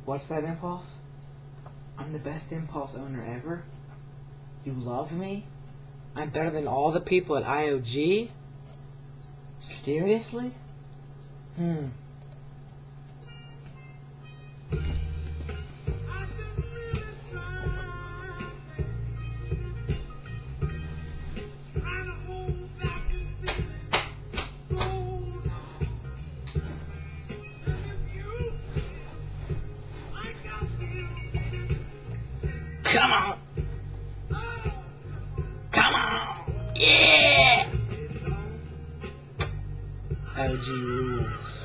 What's that, Impulse? I'm the best Impulse owner ever? You love me? I'm better than all the people at IOG? Seriously? Come on! Come on! Yeah! IOG rules.